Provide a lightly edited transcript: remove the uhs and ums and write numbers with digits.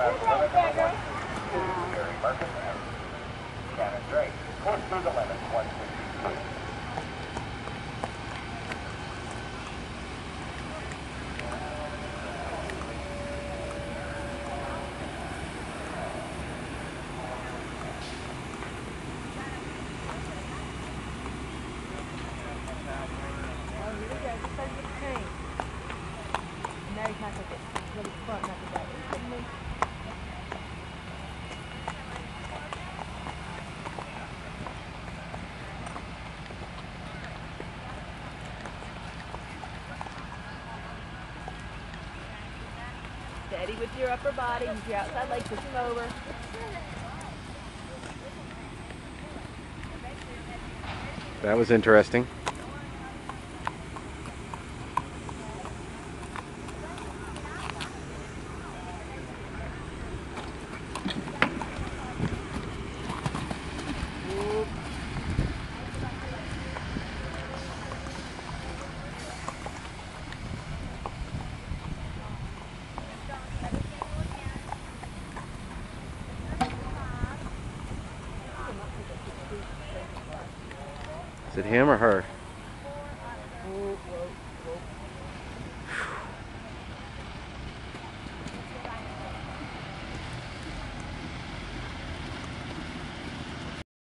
about limit number 162, Gary Marcus and Shannon Drake. Course through the limit, 162. Now he's not going to get really front, not the back. Steady with your upper body. Use your outside leg, push him over. That was interesting. Is it him or her?